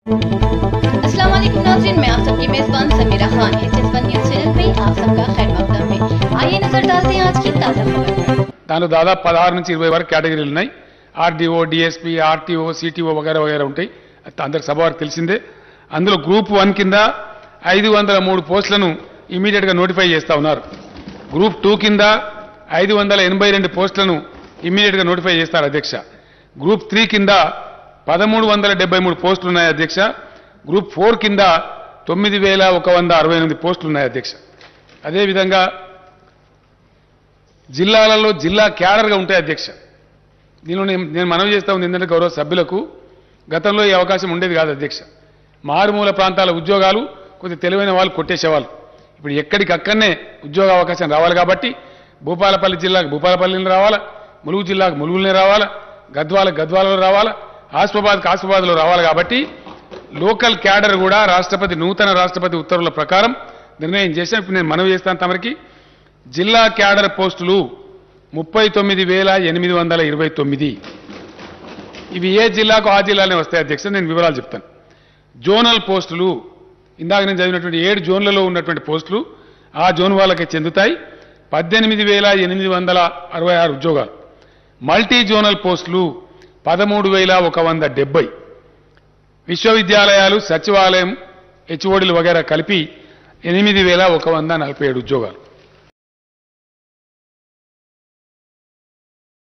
अस्सलाम वालेकुम नाज़रीन, मैं आप सबकी मेज़बान Samira Khan. SS1 news channel पे आप सबका खैर मक़दम है। आइए नजर डालते हैं आज की ताज़ा खबर पर। దానిలో దాదాపు 16 నుంచి 20 వరకు కేటగిరీలు ఉన్నాయి. ఆర్డీఓ, డిఎస్పీ, ఆర్టీఓ, సిటీఓ వగైరా వగైరా ఉంటాయి. అందరికి సభ వారికి తెలిసిందే. అందులో గ్రూప్ 1 కింద 503 పోస్టులను ఇమీడియట్ గా నోటిఫై చేస్తా ఉన్నారు. గ్రూప్ 2 కింద 582 పోస్టులను ఇమీడియట్ గా నోటిఫై చేస్తారు అధ్యక్ష. గ్రూప్ 3 కింద 1373 పోస్టులు ఉన్నాయి అధ్యక్ష. గ్రూప్ 4 కింద 9168 పోస్టులు ఉన్నాయి అధ్యక్ష. అదేవిధంగా జిల్లాలలో జిల్లా క్యాడర్గా ఉంటాయి అధ్యక్ష. దీనిలో నేను మనవి చేస్తా ఉంది ఏంటంటే గౌరవ సభ్యులకు గతంలో ఈ అవకాశం ఉండేది కాదు అధ్యక్ష. మారుమూల ప్రాంతాల ఉద్యోగాలు కొద్ది తెలివైన వాళ్ళు కొట్టేసేవాళ్ళు. ఇప్పుడు ఎక్కడికక్కడనే ఉద్యోగ అవకాశం రావాలి కాబట్టి భూపాలపల్లి జిల్లాకు భూపాలపల్లిని రావాలా, ములుగు జిల్లాకు ములుగులనే రావాలా, గద్వాలలో రావాలా, ఆసిఫాబాద్లో రావాలి. కాబట్టి లోకల్ క్యాడర్ కూడా నూతన రాష్ట్రపతి ఉత్తర్వుల ప్రకారం నిర్ణయం చేశాం. ఇప్పుడు నేను మనవి చేస్తాను తమరికి, జిల్లా క్యాడర్ పోస్టులు 39,829. ఇవి ఏ జిల్లాకు ఆ జిల్లానే వస్తాయి అధ్యక్ష. నేను వివరాలు చెప్తాను. జోనల్ పోస్టులు ఇందాక నేను చదివినటువంటి 7 జోన్లలో ఉన్నటువంటి పోస్టులు ఆ జోన్ వాళ్ళకి చెందుతాయి. 18,866 ఉద్యోగాలు. మల్టీ జోనల్ పోస్టులు 13,170. విశ్వవిద్యాలయాలు, సచివాలయం, హెచ్ఓడీలు వగైరా కలిపి 8,147 ఉద్యోగాలు.